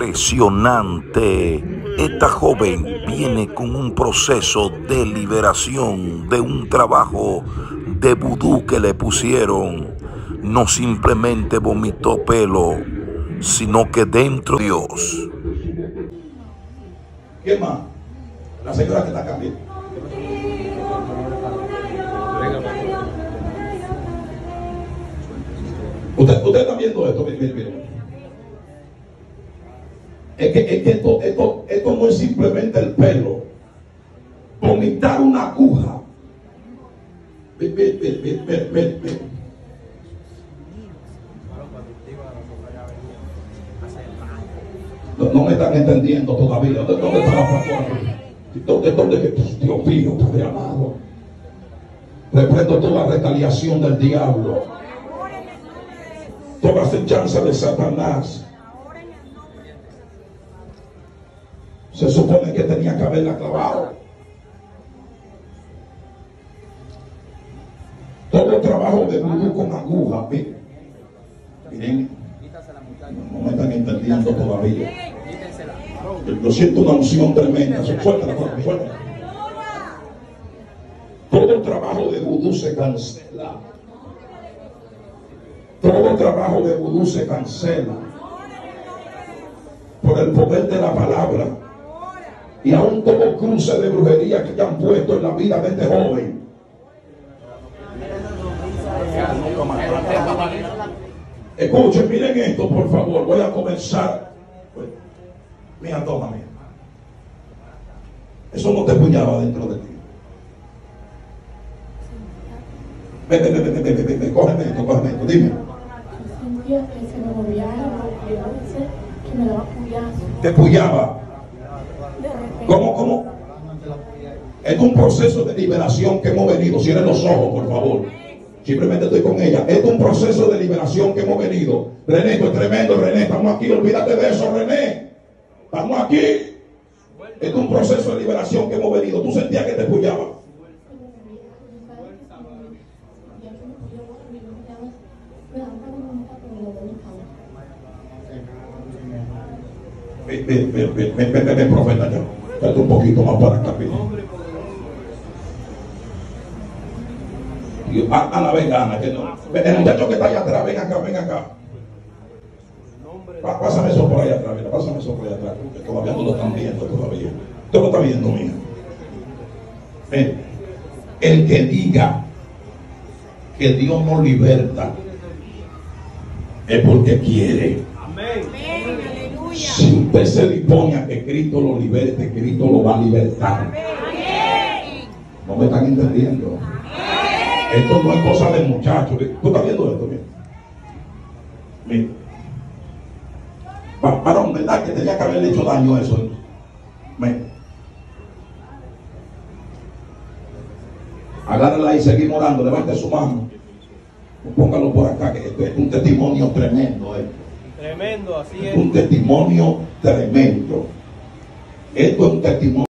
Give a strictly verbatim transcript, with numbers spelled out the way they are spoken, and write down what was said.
impresionante. Esta joven viene con un proceso de liberación de un trabajo de vudú que le pusieron. No simplemente vomitó pelo, sino que dentro de Dios. ¿Quién más? La señora que está acá. Usted, usted está viendo esto, mire, mire, mire. Es que, es que esto, esto, esto no es simplemente el pelo. Vomitar una aguja. Mire, mire, mire, mire, mire, mire. No, no me están entendiendo todavía. ¿Dónde, dónde está la pastora? ¿Dónde, dónde, Dios mío, Padre amado? Reprendo toda retaliación del diablo, toda acechanza de Satanás. Se supone que tenía que haberla clavado. Todo trabajo de vudú con aguja. Miren, miren, no me están entendiendo todavía. Yo siento una unción tremenda. Suéltala, suéltala. Todo trabajo de vudú se cancela. Todo trabajo de vudú se cancela por el poder de la palabra. Y aún todo cruce de brujería que ya han puesto en la vida de este joven. Escuchen, miren esto, por favor. Voy a comenzar. Mira, toma, mira. Eso no te puñaba dentro de ti. Ven, ven, ven, ven, ven, ven, ven, cógeme esto, cógeme esto, dime. Sentía que se me movía algo, que me daba puyazo. Te puñaba. ¿Cómo, cómo? Es un proceso de liberación que hemos venido. Cierren los ojos, por favor. Simplemente estoy con ella. Es un proceso de liberación que hemos venido. René, esto es tremendo, René. Estamos aquí, olvídate de eso, René. Estamos aquí. Es un proceso de liberación que hemos venido. Tú sentías que te puñaba. Ven, ven, ven, ven, ven, ven, ven, profeta, ya. Date un poquito más para acá, ven. Ana, venga, Ana, que no. El muchacho que está allá atrás, ven acá, ven acá. Pásame eso por allá atrás, mira, pásame eso por allá atrás, porque todavía no lo están viendo todavía. Usted lo está viendo, mija. Ven. El que diga que Dios nos liberta es porque quiere. Si usted se dispone a que Cristo lo liberte, Cristo lo va a libertar. No me están entendiendo. Esto no es cosa de muchachos. ¿Tú estás viendo esto? Mira. Mira. Varón, ¿verdad que tenía que haberle hecho daño a eso? Mira. Agárrala y seguimos orando. Levante su mano. Póngalo por acá, que esto es un testimonio tremendo. ¿eh? Tremendo, así es. Un testimonio tremendo. Esto es un testimonio.